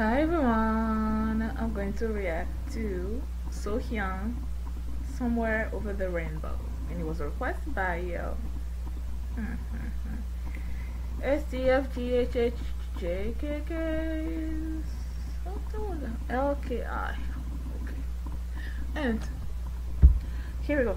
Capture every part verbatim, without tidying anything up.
Hi everyone, I'm going to react to So Hyun, Somewhere Over the Rainbow, and it was requested by you. S D F G H H J K K something with an L K I. Okay, and here we go.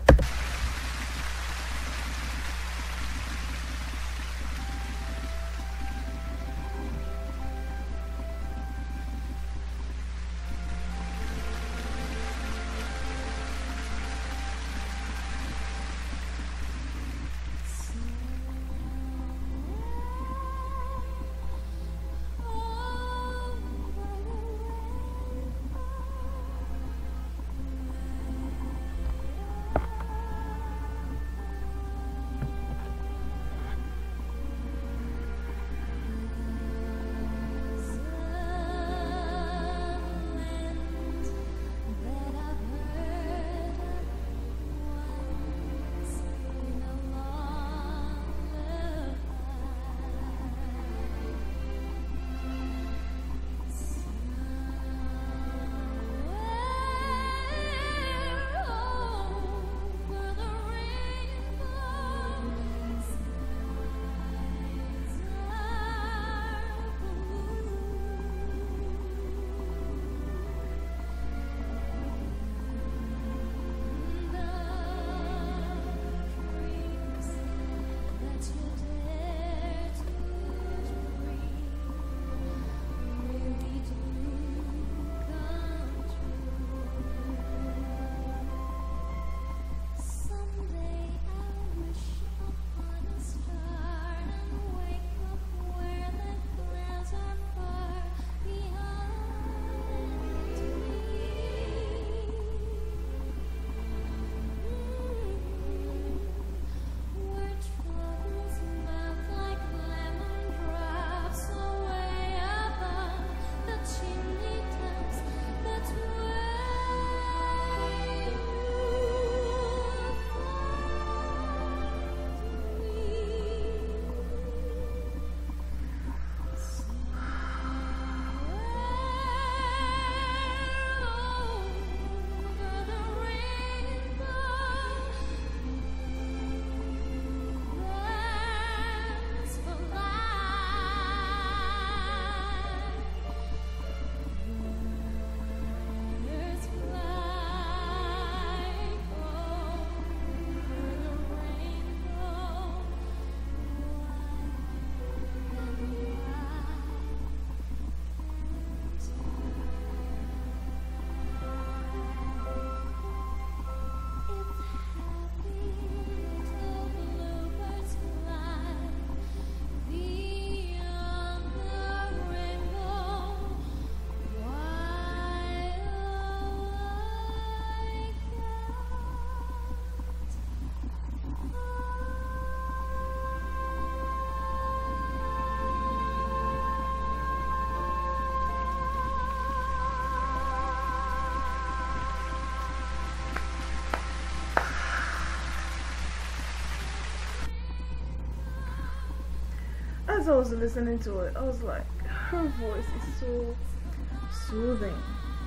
As I was listening to it, I was like, her voice is so soothing.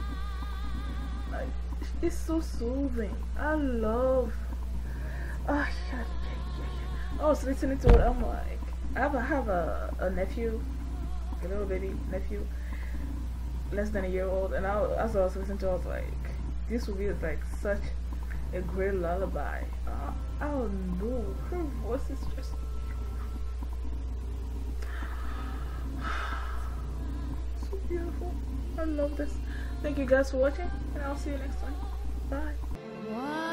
Like, it's so soothing. I love. Ah, yeah, yeah, yeah, yeah. I was listening to it. I'm like, I have a, have a, a nephew, a little baby nephew, less than a year old, and I, as I was listening to it, I was like, this would be like such a great lullaby. Uh, I don't know. Her voice is just. Beautiful. I love this. Thank you guys for watching, and I'll see you next time. Bye.